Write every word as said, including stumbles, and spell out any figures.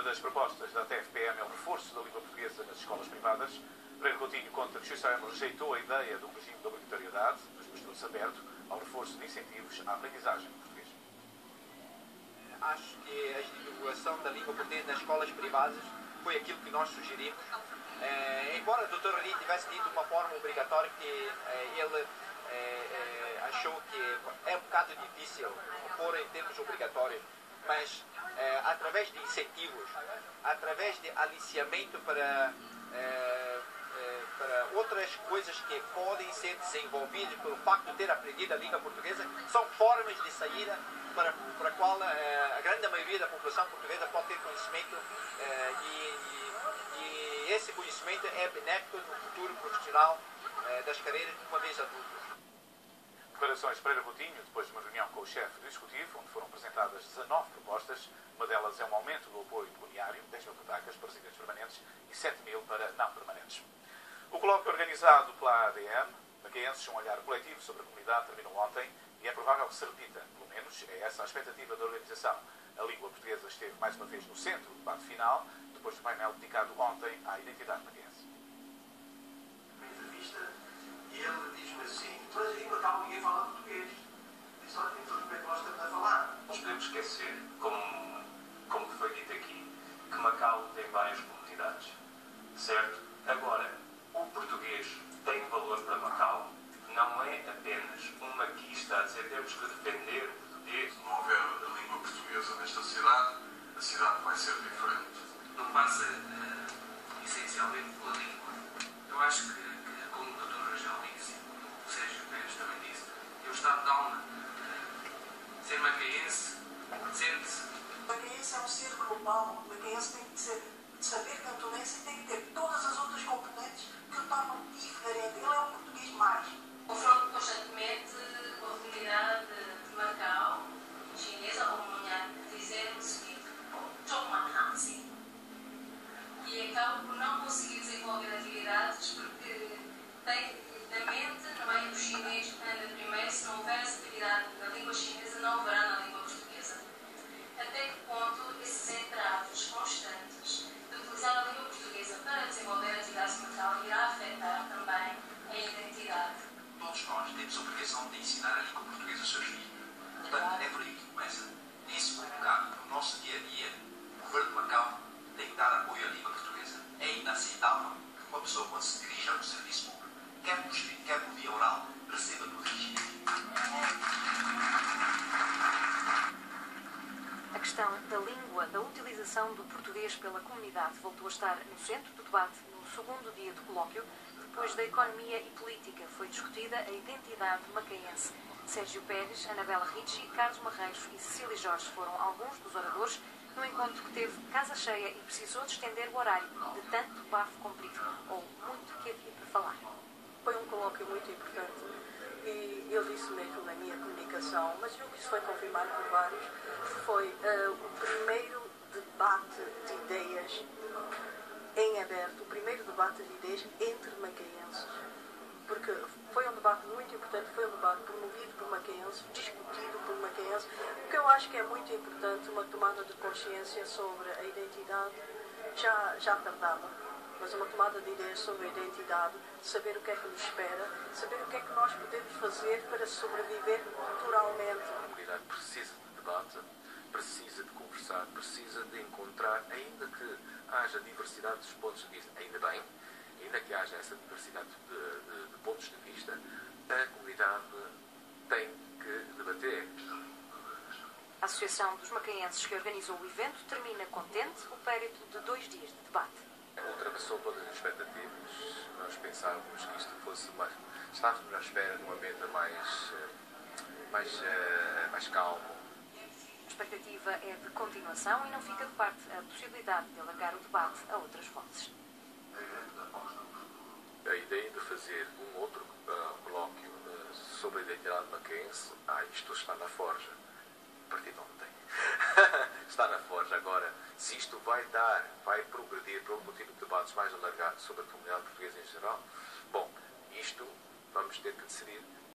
das propostas da T F P M é o reforço da língua portuguesa nas escolas privadas. Pereira Coutinho conta que Xuxa Aimo rejeitou a ideia de um regime de obrigatoriedade, mas mostrou-se aberto ao reforço de incentivos à aprendizagem do português. Acho que a divulgação da língua portuguesa nas escolas privadas foi aquilo que nós sugerimos. É, embora o doutor Rari tivesse dito uma forma obrigatória que é, ele é, é, achou que é um bocado difícil pôr em termos obrigatórios, mas é, através de incentivos, através de aliciamento para, é, é, para outras coisas que podem ser desenvolvidas pelo facto de ter aprendido a língua portuguesa, são formas de saída para, para a qual é, a grande maioria da população portuguesa pode ter conhecimento é, e, e E esse conhecimento é benéfico no futuro profissional eh, das carreiras de uma vez adultos. Declarações de Pereira Coutinho, depois de uma reunião com o chefe do Executivo, onde foram apresentadas dezanove propostas. Uma delas é um aumento do apoio pecuniário, dez mil patacas para residentes permanentes e sete mil para não permanentes. O colóquio organizado pela A D M, Macaenses, um olhar coletivo sobre a comunidade, terminou ontem e é provável que se repita. Pelo menos é essa a expectativa da organização. A língua portuguesa esteve mais uma vez no centro do debate final, depois do painel dedicado ontem à identidade macaense. Uma entrevista e ele diz-me assim: mas em Macau ninguém fala português. Diz: olha, então como é que nós estamos a falar? Nós podemos esquecer, como, como foi dito aqui, que Macau tem várias comunidades, certo? Agora, o português tem valor para Macau, não é apenas um maquista a dizer temos que defender o português. Se não houver a língua portuguesa nesta cidade, a cidade vai ser diferente. Não passa uh, essencialmente pela língua. Eu acho que, que como o doutor Rangel disse, o Sérgio Pérez também disse, eu estava de alma. Uh, ser macaense, sente-se. Macaense é um ser global. Macaense tem que ser, saber cantonense e tem que ter todas as outras componentes que o tornam diferente. Ele é um português mais. Confronto constantemente com a comunidade de Macau, chinesa, ou comunidade, dizendo o seguinte: e acabo por não conseguir desenvolver atividades porque tem na mente, no meio do chinês, anda primeiro, se não houver essa atividade na língua chinesa, não haverá na língua portuguesa. Até que ponto esses entraves constantes de utilizar a língua portuguesa para desenvolver a atividade sindical irá afetar também a identidade? Todos nós temos a obrigação de ensinar a língua portuguesa aos seus filhos. Portanto, é por aí que começa. Nesse colocado, no nosso dia a dia, o governo de Macau tem que dar apoio à língua portuguesa. É inaceitável que uma pessoa, quando se dirija a um serviço público, quer por escrito, quer por via oral, receba tudo rígido. A questão da língua, da utilização do português pela comunidade, voltou a estar no centro do debate no segundo dia do colóquio. Depois da economia e política, foi discutida a identidade macaense. Sérgio Pérez, Anabela Ricci, Carlos Marreiros e Cecília Jorge foram alguns dos oradores no encontro que teve casa cheia e precisou de estender o horário de tanto bafo comprido, ou muito que havia para falar. Foi um colóquio muito importante e eu disse mesmo na minha comunicação, mas julgo que isso foi confirmado por vários, foi uh, o primeiro debate de ideias em aberto, o primeiro debate de ideias entre macaenses, porque foi um debate muito importante, foi um debate promovido por macaenses, discutido por macaenses, porque eu acho que é muito importante uma tomada de consciência sobre a identidade já, já tardava, mas uma tomada de ideias sobre a identidade, saber o que é que nos espera, saber o que é que nós podemos fazer para sobreviver culturalmente. A comunidade precisa de debate, precisa de conversar, precisa de encontrar, ainda que haja diversidade dos pontos de vista, ainda bem, ainda que haja essa diversidade de, de, de pontos de vista, a comunidade tem que debater. A Associação dos Macaenses que organizou o evento termina contente o périplo de dois dias de debate. Ultrapassou todas as expectativas. Nós pensávamos que isto fosse mais... Estávamos à espera de um ambiente mais, mais, mais calmo. A expectativa é de continuação e não fica de parte a possibilidade de alargar o debate a outras vozes. A ideia de fazer um outro uh, colóquio uh, sobre a identidade macaense, ah, isto está na forja. A partir de ontem. Está na forja. Agora, se isto vai dar, vai progredir para um contínuo de debates mais alargados sobre a comunidade portuguesa em geral, bom, isto vamos ter que decidir